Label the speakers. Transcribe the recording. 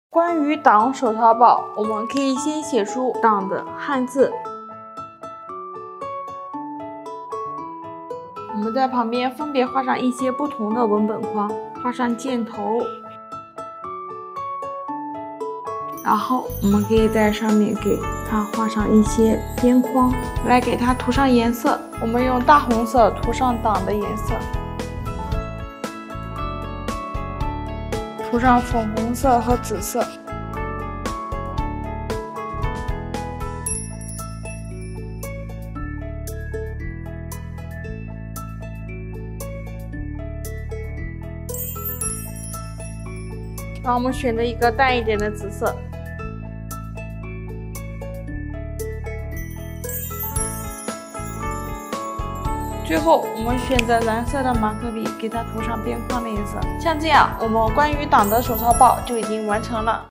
Speaker 1: 关于党手抄报，我们可以先写出党的汉字，我们在旁边分别画上一些不同的文本框，画上箭头，然后我们可以在上面给它画上一些边框，来给它涂上颜色。我们用大红色涂上党的颜色，涂上粉红色和紫色。然后我们选择一个淡一点的紫色。最后，我们选择蓝色的马克笔，给它涂上边框的颜色。像这样，我们关于党的手抄报就已经完成了。